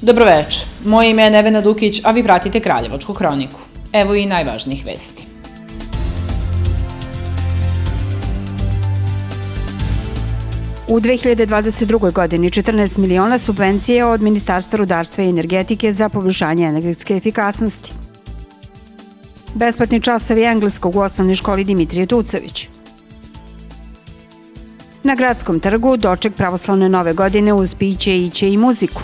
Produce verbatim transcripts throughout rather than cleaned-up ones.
Dobroveče, moje ime je Nevena Dukić, a vi pratite Kraljevačku hroniku. Evo i najvažnijih vesti. U dve hiljade dvadeset drugoj. godini četrnaest miliona subvencije od Ministarstva rudarstva i energetike za poboljšanje energetske efikasnosti. Besplatni časovi engleskog u osnovnoj školi Dimitrije Tucović. Na Gradskom trgu doček pravoslavne nove godine uz piće, iće i muziku.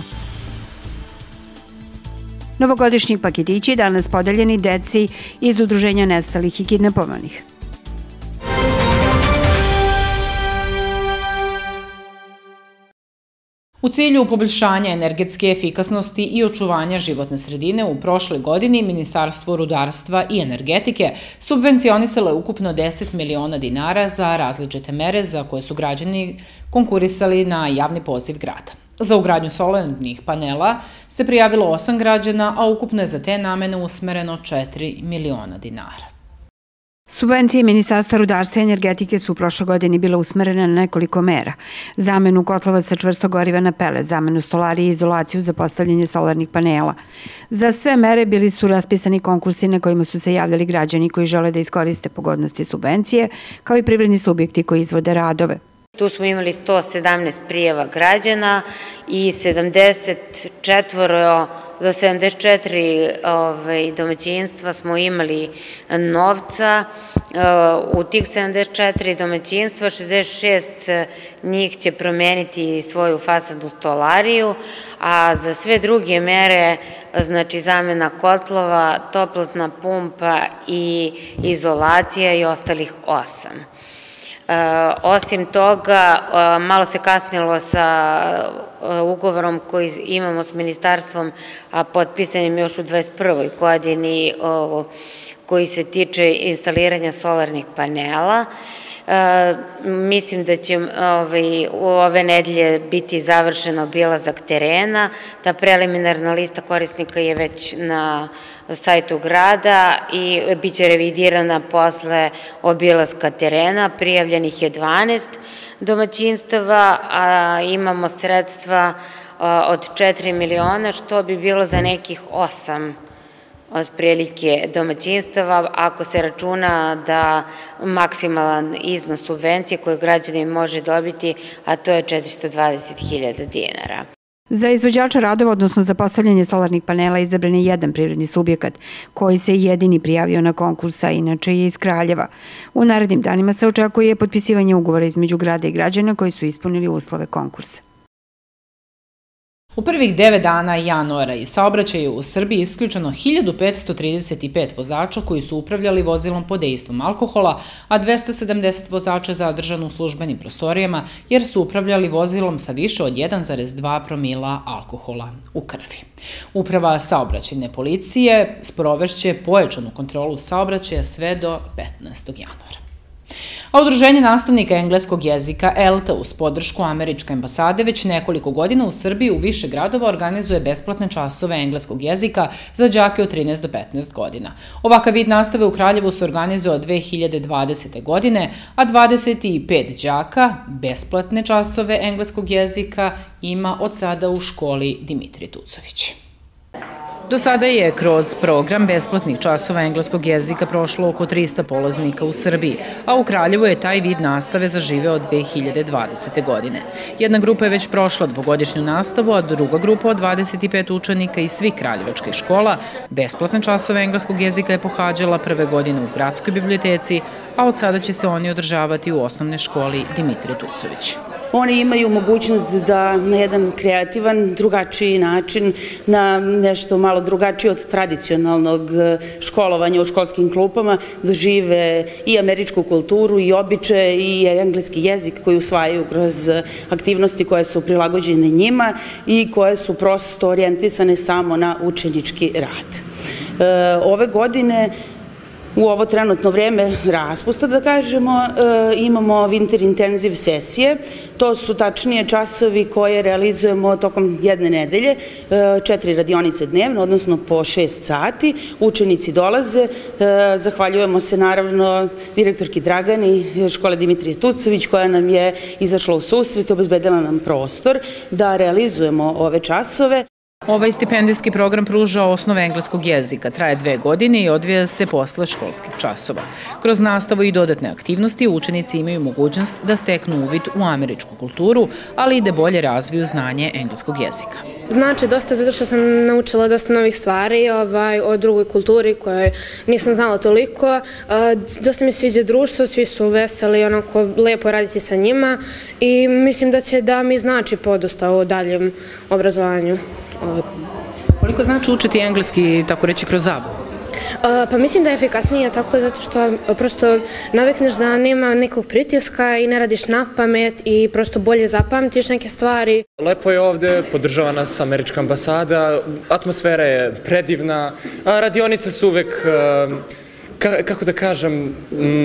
Novogodišnji paketići danas podeljeni deci iz Udruženja nestalih i kidnapovanih. U cilju poboljšanja energetske efikasnosti i očuvanja životne sredine u prošloj godini Ministarstvo rudarstva i energetike subvencionisalo je ukupno deset miliona dinara za različite mere za koje su građani konkurisali na javni poziv grada. Za ugradnju solarnih panela se prijavilo osam građana, a ukupno je za te namene usmereno četiri miliona dinara. Subvencije Ministarstva rudarstva i energetike su u prošloj godini bile usmerene na nekoliko mera. Zamenu kotlova sa čvrstog goriva na pelet, zamenu stolarije i izolaciju za postavljanje solarnih panela. Za sve mere bili su raspisani konkursi na kojima su se javljali građani koji žele da iskoriste pogodnosti subvencije, kao i privredni subjekti koji izvode radove. Tu smo imali sto sedamnaest prijava građana i sedamdeset četiri za sedamdeset četiri domaćinstva smo imali novca. U tih sedamdeset četiri domaćinstva šezdeset šest njih će promeniti svoju fasadnu stolariju, a za sve druge mere, znači zamena kotlova, toplotna pumpa i izolacija i ostalih osam. Osim toga, malo se kasnilo sa ugovorom koji imamo s ministarstvom, a potpisanim još u dvadeset prvoj. godini, koji se tiče instaliranja solarnih panela. Mislim da će u ove nedelje biti završen obilazak terena. Ta preliminarna lista korisnika je već na sajtu grada i bit će revidirana posle obilaska terena. Prijavljenih je dvanaest domaćinstava, a imamo sredstva od četiri miliona, što bi bilo za nekih osam otprilike domaćinstava, ako se računa da maksimalan iznos subvencije koje građanin može dobiti, a to je četiristo dvadeset hiljada dinara. Za izvođača radova, odnosno za postavljanje solarnih panela, izabran je jedan privredni subjekat koji se jedini prijavio na konkursa, inače je iz Kraljeva. U narednim danima se očekuje potpisivanje ugovora između grada i građana koji su ispunili uslove konkursa. U prvih devet dana januara iz saobraćaja u Srbiji isključeno hiljadu petsto trideset pet vozača koji su upravljali vozilom pod dejstvom alkohola, a dvesta sedamdeset vozača zadržano u službenim prostorijama jer su upravljali vozilom sa više od jedan zarez dva promila alkohola u krvi. Uprava saobraćajne policije sprovešće pojačanu kontrolu saobraćaja sve do petnaestog januara. A Udruženje nastavnika engleskog jezika ELTA uz podršku američke ambasade već nekoliko godina u Srbiji u više gradova organizuje besplatne časove engleskog jezika za đake od trinaest do petnaest godina. Ovakav vid nastave u Kraljevu se organizuje od dve hiljade dvadesete. godine, a dvadeset pet đaka besplatne časove engleskog jezika ima od sada u školi Dimitrije Tucović. Do sada je kroz program besplatnih časova engleskog jezika prošlo oko trista polaznika u Srbiji, a u Kraljevu je taj vid nastave zaživeo od dve hiljade dvadesete. godine. Jedna grupa je već prošla dvogodišnju nastavu, a druga grupa od dvadeset pet učenika iz svih kraljevačkih škola besplatne časove engleskog jezika je pohađala prve godine u Gradskoj biblioteci, a od sada će se oni održavati u osnovnoj školi Dimitrije Tucović. Oni imaju mogućnost da na jedan kreativan, drugačiji način, na nešto malo drugačije od tradicionalnog školovanja u školskim klupama, dožive i američku kulturu, i običaje, i engleski jezik koji usvajaju kroz aktivnosti koje su prilagođene njima i koje su prosto orijentisane samo na učenički rad. Ove godine, u ovo trenutno vreme raspusta, da kažemo, imamo winter intenziv sesije. To su tačnije časovi koje realizujemo tokom jedne nedelje, četiri radionice dnevno, odnosno po šest sati. Učenici dolaze, zahvaljujemo se naravno direktorki Dragani škole Dimitrije Tucović koja nam je izašla u susret, obezbedila nam prostor da realizujemo ove časove. Ovaj stipendijski program pruža osnove engleskog jezika, traje dve godine i odvija se posle školskih časova. Kroz nastavu i dodatne aktivnosti učenici imaju mogućnost da steknu uvid u američku kulturu, ali i da bolje razviju znanje engleskog jezika. Znači dosta zato što sam naučila dosta novih stvari ovaj, o drugoj kulturi koje nisam znala toliko. Dosta mi sviđa društvo, svi su veseli, onako lepo raditi sa njima i mislim da će da mi znači podosta o daljem obrazovanju. Koliko znači učiti engleski, tako reći, kroz zabavu? Pa mislim da je efikasnije tako zato što prosto navikneš da nema nekog pritiska i ne radiš na pamet i prosto bolje zapamtiš neke stvari. Lepo je ovde, podržava nas američka ambasada, atmosfera je predivna, radionice su uvek, kako da kažem,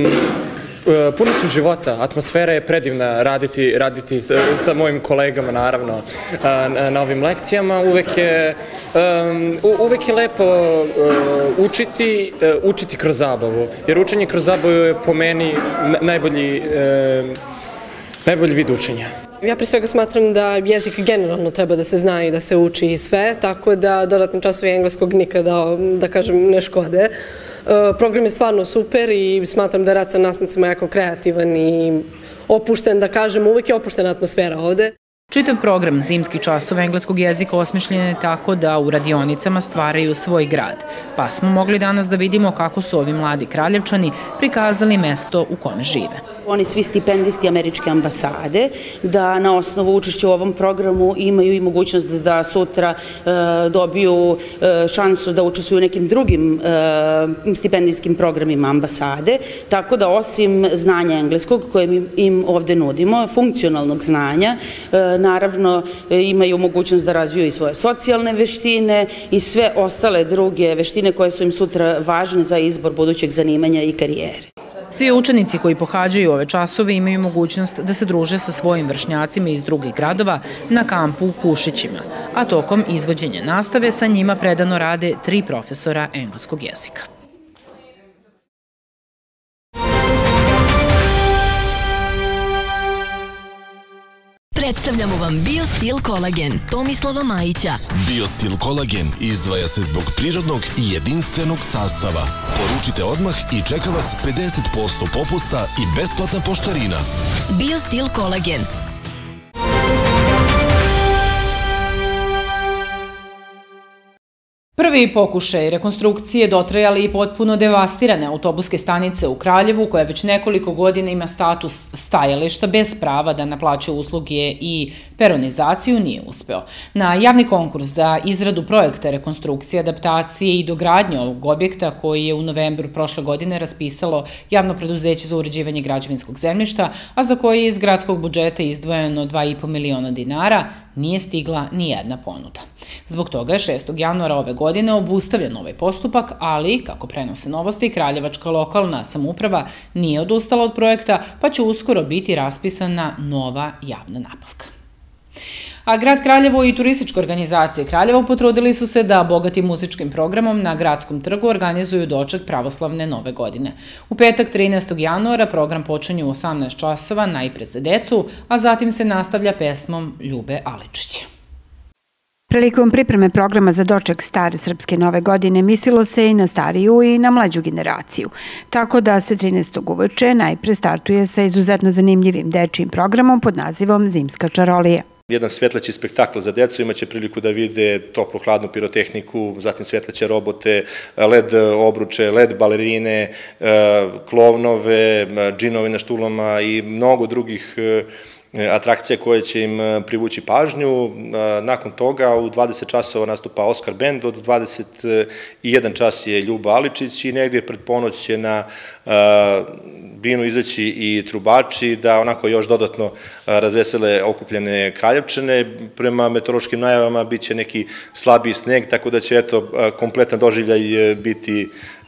puno su života, atmosfera je predivna raditi, raditi sa mojim kolegama naravno na ovim lekcijama, uvek je, uvek je lepo učiti, učiti kroz zabavu, jer učenje kroz zabavu je po meni najbolji, najbolji vid učenja. Ja pre svega smatram da jezik generalno treba da se zna i da se uči i sve, tako da dodatni časovi engleskog nikada, da kažem, ne škode. Program je stvarno super i smatram da je rad sa nastavnicima jako kreativan i opušten, da kažem, uvijek je opuštena atmosfera ovde. Čitav program zimski časova engleskog jezika osmišljen je tako da u radionicama stvaraju svoj grad, pa smo mogli danas da vidimo kako su ovi mladi Kraljevčani prikazali mesto u kome žive. Oni svi stipendisti američke ambasade, da na osnovu učešća u ovom programu imaju i mogućnost da sutra dobiju šansu da učestvuju u nekim drugim stipendijskim programima ambasade, tako da osim znanja engleskog koje im ovde nudimo, funkcionalnog znanja, naravno imaju mogućnost da razviju i svoje socijalne veštine i sve ostale druge veštine koje su im sutra važne za izbor budućeg zanimanja i karijere. Svi učenici koji pohađaju ove časove imaju mogućnost da se druže sa svojim vršnjacima iz drugih gradova na kampu u Kušićima, a tokom izvođenja nastave sa njima predano rade tri profesora engleskog jezika. Predstavljamo vam Biostil kolagen Tomislava Majića. Biostil kolagen izdvaja se zbog prirodnog i jedinstvenog sastava. Poručite odmah i čeka vas pedeset posto popusta i besplatna poštarina. Biostil kolagen. Prvi pokušaj rekonstrukcije dotrajale i potpuno devastirane autobuske stanice u Kraljevu, koja već nekoliko godina ima status stajališta bez prava da naplaćuje usluge i peronizaciju, nije uspeo. Na javni konkurs za izradu projekta rekonstrukcije, adaptacije i dogradnje ovog objekta, koji je u novembru prošle godine raspisalo Javno preduzeće za uređivanje građevinskog zemljišta, a za koje je iz gradskog budžeta izdvojeno dva i po miliona dinara, nije stigla ni jedna ponuda. Zbog toga je šestog januara ove godine obustavljen ovaj postupak, ali, kako prenose novosti, Kraljevačka lokalna samouprava nije odustala od projekta, pa će uskoro biti raspisana nova javna nabavka. A grad Kraljevo i turističke organizacije Kraljevo potrudili su se da bogatim muzičkim programom na Gradskom trgu organizuju doček pravoslavne nove godine. U petak trinaestog januara program počinje u osamnaest časova, najpre za decu, a zatim se nastavlja pesmom Ljube Aličića. Prilikom pripreme programa za doček stare srpske nove godine mislilo se i na stariju i na mlađu generaciju, tako da se trinaestog uveče najpre startuje sa izuzetno zanimljivim dečijim programom pod nazivom Zimska čarolija. Jedan svetleći spektakl za decu, imaće priliku da vide toplo-hladnu pirotehniku, zatim svetleće robote, led obruče, led balerine, klovnove, džinove na štulama i mnogo drugih atrakcija koje će im privući pažnju. Nakon toga u dvadeset časova nastupa Oskar Bend, od dvadeset jedan čas je Ljuba Aličić i negdje pred ponoć će na binu izaći i trubači da onako još dodatno razvesele okupljene Kraljevčane. Prema meteorološkim najavama bit će neki slabiji sneg, tako da će eto kompletan doživljaj biti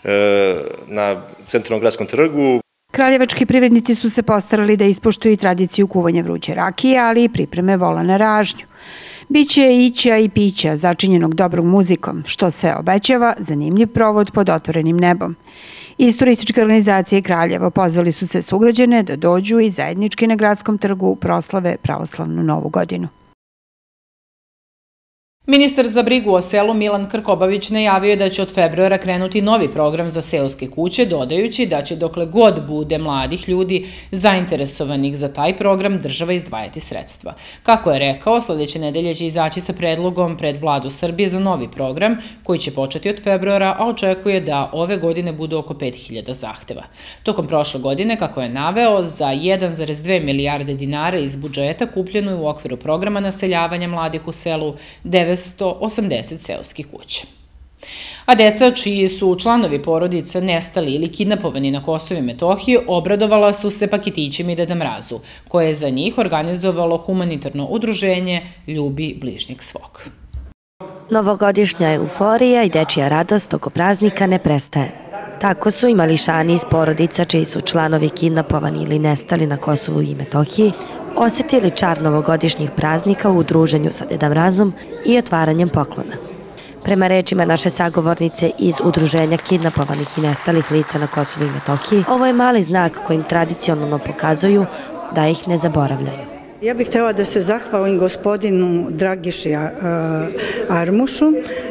na centralnom gradskom trgu. Kraljevački privrednici su se postarali da ispoštuju i tradiciju kuvanja vruće rakije, ali i pripreme vola na ražnju. Biće ića i pića začinjenog dobrom muzikom, što sve obećava zanimljiv provod pod otvorenim nebom. Iz turističke organizacije Kraljeva pozvali su se sugrađane da dođu i zajednički na Gradskom trgu proslave pravoslavnu novu godinu. Ministar za brigu o selu Milan Krkobabić najavio je da će od februara krenuti novi program za seoske kuće, dodajući da će dokle god bude mladih ljudi zainteresovanih za taj program država izdvajati sredstva. Kako je rekao, sledeće nedelje će izaći sa predlogom pred vladu Srbije za novi program koji će početi od februara, a očekuje da ove godine bude oko pet hiljada zahteva. Tokom prošle godine, kako je naveo, za jedan zarez dve milijarde dinara iz budžeta kupljeno je u okviru programa naseljavanja mladih u selu devetsto osamdeset seoskih kuća. A deca čiji su članovi porodice nestali ili kidnapovani na Kosovu i Metohiji obradovala su se paketićima i Deda Mrazu, koje je za njih organizovalo humanitarno udruženje Ljubi bližnjeg svog. Novogodišnja euforija i dečija radost oko praznika ne prestaje. Tako su i mališani iz porodica čiji su članovi kidnapovani ili nestali na Kosovu i Metohiji osetili čar novogodišnjih praznika u udruženju sa Deda Mrazom i otvaranjem poklona. Prema rečima naše sagovornice iz udruženja kidnapovanih i nestalih lica na Kosovu i Metohiji, ovo je mali znak kojim tradicionalno pokazuju da ih ne zaboravljaju. Ja bih htjela da se zahvalim gospodinu Dragiši Armušu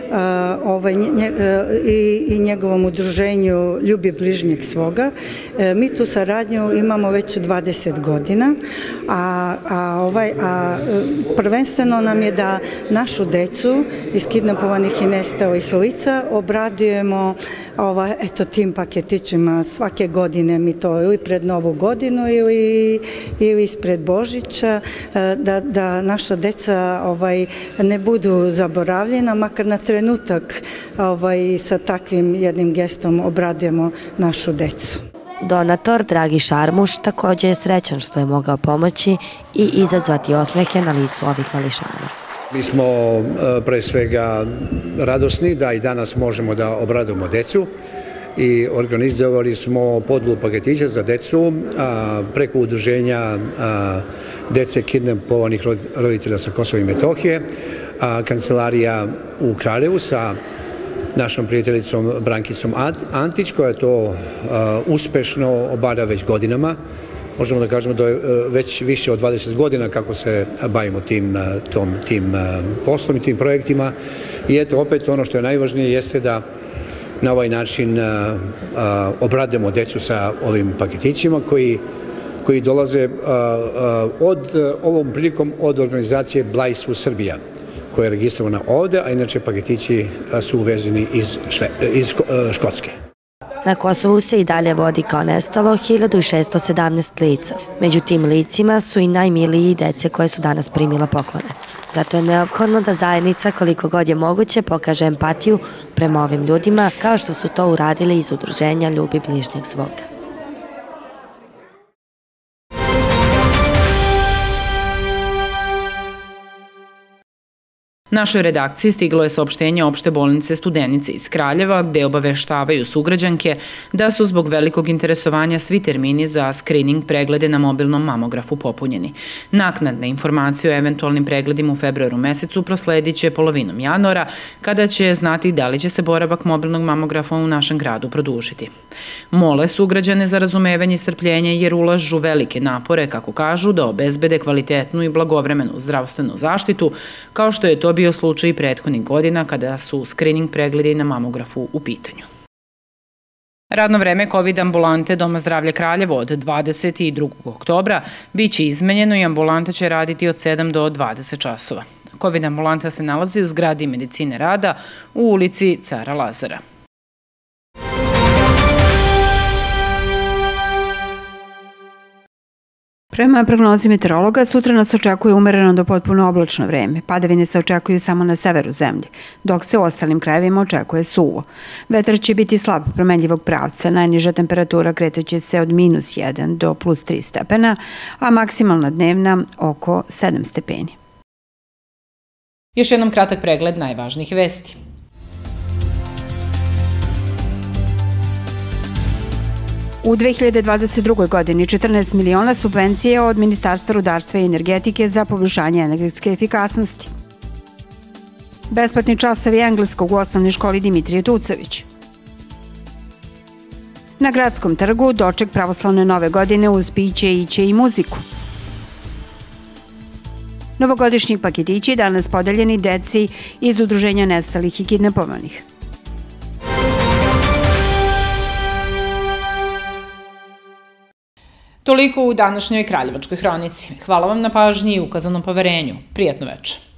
i njegovom udruženju Ljubi bližnjeg svoga. Mi tu saradnju imamo već dvadeset godina, a prvenstveno nam je da našu decu iz kidnapovanih i nestalih lica obradujemo tim paketićima svake godine. Mi to ili pred Novu godinu ili ispred Božića, da naša deca ne budu zaboravljena, makar na trenutak sa takvim jednim gestom obradujemo našu decu. Donator Dragi Šarmuš također je srećan što je mogao pomoći i izazvati osmehe na licu ovih mališana. Mi smo pre svega radosni da i danas možemo da obradujemo decu i organizovali smo podelu paketića za decu preko udruženja dece kidnapovanih roditelja sa Kosova i Metohije, kancelarija u Kraljevu sa našom prijateljicom Brankicom Antić, koja to uspešno obavlja već godinama. Možemo da kažemo da je već više od dvadeset godina kako se bavimo tim poslom i tim projektima. I eto, opet ono što je najvažnije jeste da na ovaj način obradujemo decu sa ovim paketićima koji dolaze ovom prilikom od organizacije Blajsvu Srbija, koja je registrovana ovde, a inače paketići su uvezeni iz Škotske. Na Kosovu se i dalje vodi kao nestalo hiljadu šesto sedamnaest lica. Među tim licima su i najmiliji dece koje su danas primila poklone. Zato je neophodno da zajednica koliko god je moguće pokaže empatiju prema ovim ljudima, kao što su to uradili iz udruženja Ljubi bližnjeg svoga. Našoj redakciji stiglo je saopštenje opšte bolnice Studenice iz Kraljeva, gde obaveštavaju sugrađanke da su zbog velikog interesovanja svi termini za skrining preglede na mobilnom mamografu popunjeni. Naknadne informacije o eventualnim pregledima u februaru mesecu prosledit će polovinom januara, kada će znati da li će se boravak mobilnog mamografa u našem gradu produžiti. Mole sugrađane za razumevanje i strpljenje jer ulažu velike napore, kako kažu, da obezbede kvalitetnu i blagovremenu zdravstvenu zaštitu, kao što je to bio slučaj i prethodnih godina kada su skrining pregledi na mamografu u pitanju. Radno vreme COVID ambulante Doma zdravlja Kraljevo od dvadeset drugog oktobra biće izmenjeno i ambulanta će raditi od sedam do dvadeset časova. COVID ambulanta se nalazi u zgradi medicine rada u ulici Cara Lazara. Prema prognozi meteorologa, sutra nas očekuje umereno do potpuno oblačno vreme. Padavine se očekuju samo na severu zemlje, dok se u ostalim krajevima očekuje suvo. Vetar će biti slab promenljivog pravca, najniža temperatura kretaće se od minus jedan do plus tri stepena, a maksimalna dnevna oko sedam stepeni. Još jednom kratak pregled najvažnijih vesti. U dve hiljade dvadeset drugoj. godini četrnaest miliona subvencije od Ministarstva rudarstva i energetike za poboljšanje energetske efikasnosti. Besplatni časovi engleskog u osnovnoj školi Dimitrije Tucović. Na Gradskom trgu doček pravoslavne nove godine uz piće, iće i muziku. Novogodišnji paketići danas podeljeni deci iz Udruženja nestalih i kidnapovanih. Toliko u današnjoj Kraljevačkoj hronici. Hvala vam na pažnji i ukazanom poverenju. Prijatno večer.